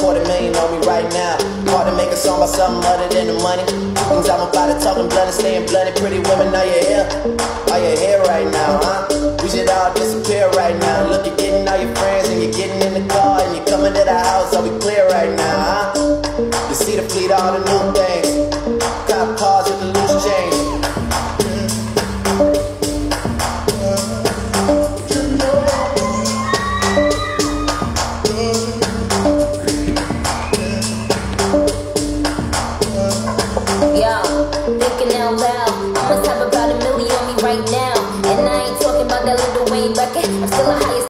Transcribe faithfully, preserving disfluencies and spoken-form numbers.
quarter million on me right now. Hard to make a song about something other than the money. Things I'm about to talking blunt and staying blunted. Pretty women, are you here? Are you here right now, huh? We should all disappear right now. Look, you're getting all your friends and you're getting in the car and you're coming to the house. Are we clear right now, huh? You see the fleet, all the new things.